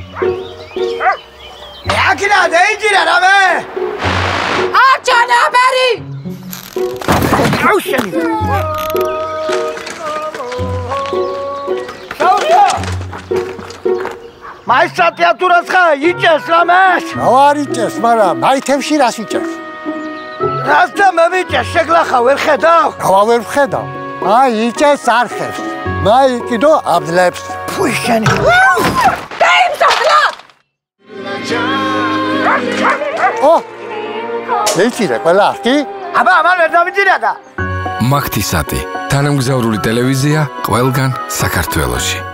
Akina deijira rame. Archana beri. Aushani. Sauria. Maisha teatras kha iches ramesh. Avariches, mara maithemshi ras iches. Rasta meviches shekla kha ver khedav. Ava ver khedav. Ai iches ar khers. Mai kido abdlebs. Pushani. Daim sakla. Oh. Eitire ყველა ხი? აბა ამან ვერ დავიძირა და მაგთისატი თანამგზავრული ტელევიზია ყველგან საქართველოში